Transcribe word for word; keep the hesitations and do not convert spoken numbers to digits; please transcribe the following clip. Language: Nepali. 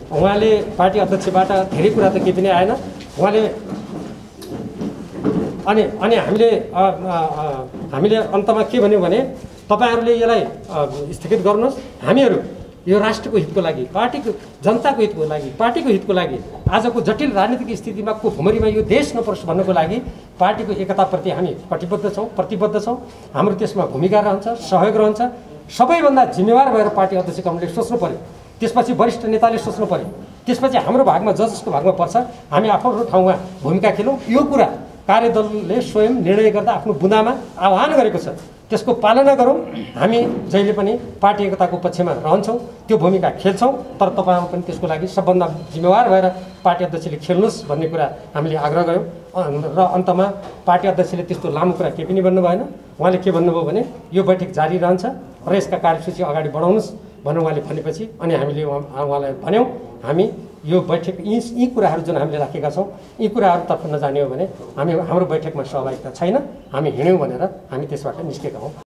उहाँले पार्टी अध्यक्षबाट धेरै कुरा त केही पनि आएन। उहाँले अनि अनि हामीले हामीले अन्तमा के भन्यौँ भने तपाईहरुले यसलाई स्थगित गर्नुहोस्। हामीहरू यो राष्ट्रको हितको लागि, पार्टीको जनताको हितको लागि, पार्टीको हितको लागि, आजको जटिल राजनीतिक स्थितिमा को भुमरीमा यो देश नपरोस् भन्नको लागि पार्टीको एकताप्रति हामी कटिबद्ध छौँ, प्रतिबद्ध छौँ। हाम्रो त्यसमा भूमिका रहन्छ, सहयोग रहन्छ। सबैभन्दा जिम्मेवार भएर पार्टी अध्यक्ष कमरेडले सोच्नु पर्यो, त्यसपछि वरिष्ठ नेताले सोच्नु पर्यो, त्यसपछि हाम्रो भागमा ज जसको भागमा पर्छ हामी आफ्नो ठाउँमा भूमिका खेलौँ। यो कुरा कार्यदलले स्वयं निर्णय गर्दा आफ्नो बुँदामा आह्वान गरेको छ, त्यसको पालना गरौँ। हामी जहिले पनि पार्टी एकताको पक्षमा रहन्छौँ, त्यो भूमिका खेल्छौँ। तर तपाईँहरू पनि त्यसको लागि सबभन्दा जिम्मेवार भएर पार्टी अध्यक्षले खेल्नुहोस् भन्ने कुरा हामीले आग्रह गऱ्यौँ। र अन्तमा पार्टी अध्यक्षले त्यस्तो लामो कुरा केही पनि भन्नु भएन। उहाँले के भन्नुभयो भने यो बैठक जारी रहन्छ र यसका कार्यसूची अगाडि बढाउनुहोस् भनेर उहाँले भनेपछि अनि हामीले उहाँलाई भन्यौँ हामी यो बैठक यी यी कुराहरू जुन हामीले राखेका छौँ यी कुराहरूतर्फ नजाने हो भने हामी हाम्रो बैठकमा सहभागिता छैन, हामी हिँड्यौँ भनेर हामी त्यसबाट निस्केका हौँ।